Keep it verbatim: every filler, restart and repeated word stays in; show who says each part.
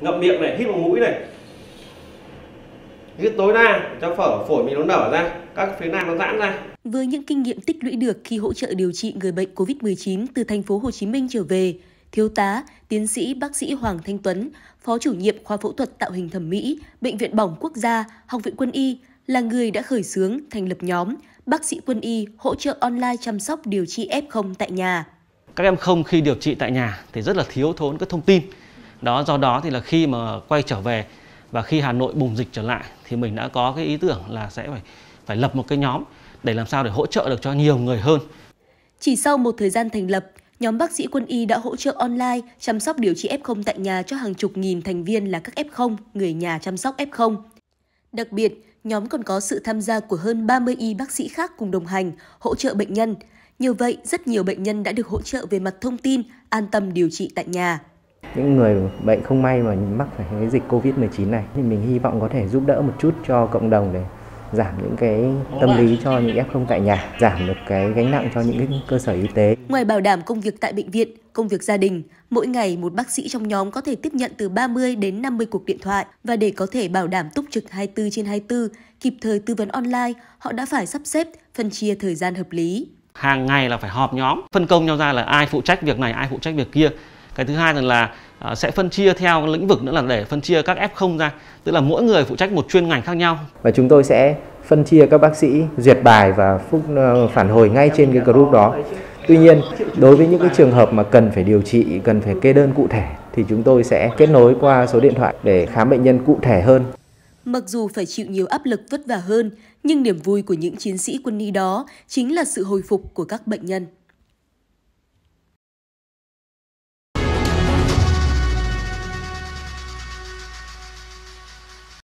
Speaker 1: ngậm miệng này, hít vào mũi này, hít tối đa cho phở phổi mình nó nở ra, các phế nang nó giãn ra.
Speaker 2: Với những kinh nghiệm tích lũy được khi hỗ trợ điều trị người bệnh Covid mười chín từ thành phố Hồ Chí Minh trở về, Thiếu tá, tiến sĩ bác sĩ Hoàng Thanh Tuấn, Phó chủ nhiệm khoa phẫu thuật tạo hình thẩm mỹ, Bệnh viện Bỏng Quốc gia, Học viện Quân y là người đã khởi xướng thành lập nhóm bác sĩ quân y hỗ trợ online chăm sóc điều trị ép không tại nhà.
Speaker 3: Các em không khi điều trị tại nhà thì rất là thiếu thốn các thông tin. Đó do đó thì là khi mà quay trở về và khi Hà Nội bùng dịch trở lại thì mình đã có cái ý tưởng là sẽ phải phải lập một cái nhóm để làm sao để hỗ trợ được cho nhiều người hơn.
Speaker 2: Chỉ sau một thời gian thành lập, nhóm bác sĩ quân y đã hỗ trợ online chăm sóc điều trị ép không tại nhà cho hàng chục nghìn thành viên là các ép không, người nhà chăm sóc ép không. Đặc biệt, nhóm còn có sự tham gia của hơn ba mươi y bác sĩ khác cùng đồng hành, hỗ trợ bệnh nhân. Như vậy, rất nhiều bệnh nhân đã được hỗ trợ về mặt thông tin, an tâm điều trị tại nhà.
Speaker 4: Những người bệnh không may mà mắc phải cái dịch Covid mười chín này thì mình hy vọng có thể giúp đỡ một chút cho cộng đồng để giảm những cái tâm lý cho những ép không tại nhà, giảm được cái gánh nặng cho những cái cơ sở y tế.
Speaker 2: Ngoài bảo đảm công việc tại bệnh viện, công việc gia đình, mỗi ngày một bác sĩ trong nhóm có thể tiếp nhận từ ba mươi đến năm mươi cuộc điện thoại và để có thể bảo đảm túc trực hai mươi tư trên hai mươi tư, kịp thời tư vấn online, họ đã phải sắp xếp, phân chia thời gian hợp lý.
Speaker 3: Hàng ngày là phải họp nhóm, phân công nhau ra là ai phụ trách việc này, ai phụ trách việc kia. Cái thứ hai là uh, sẽ phân chia theo lĩnh vực nữa là để phân chia các ép không ra, tức là mỗi người phụ trách một chuyên ngành khác nhau.
Speaker 4: Và chúng tôi sẽ phân chia các bác sĩ duyệt bài và phúc uh, phản hồi ngay trên cái group đó. Tuy nhiên, đối với những cái trường hợp mà cần phải điều trị, cần phải kê đơn cụ thể thì chúng tôi sẽ kết nối qua số điện thoại để khám bệnh nhân cụ thể hơn.
Speaker 2: Mặc dù phải chịu nhiều áp lực vất vả hơn, nhưng niềm vui của những chiến sĩ quân y đó chính là sự hồi phục của các bệnh nhân.